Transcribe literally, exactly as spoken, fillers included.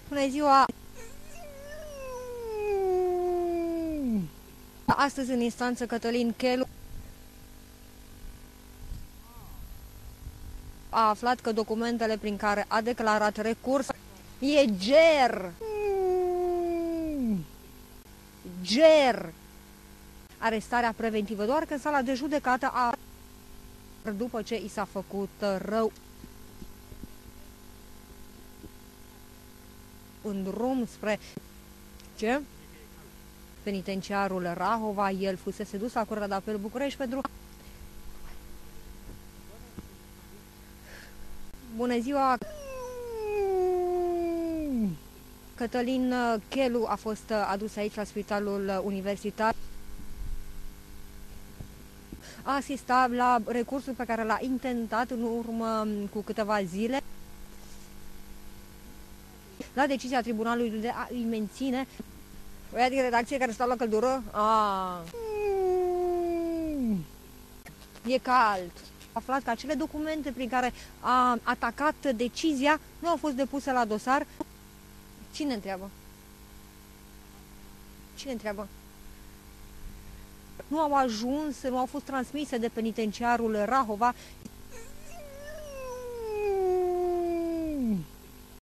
Bună ziua! Astăzi în instanță Cătălin Chelu a aflat că documentele prin care a declarat recurs e ger. Ger. Arestarea preventivă doar că în sala de judecată a după ce i s-a făcut rău. În drum spre ce? Penitenciarul Rahova, el fusese dus la Curtea de Apel București pentru... Bună ziua! Cătălin Chelu a fost adus aici la Spitalul Universitar. A asistat la recursul pe care l-a intentat în urmă cu câteva zile la decizia tribunalului de a îi menține. Oia din redacție care stau la căldură? Ah. E cald. A aflat că acele documente prin care a atacat decizia nu au fost depuse la dosar. Cine întreabă? Cine întreabă? Nu au ajuns, nu au fost transmise de penitenciarul Rahova.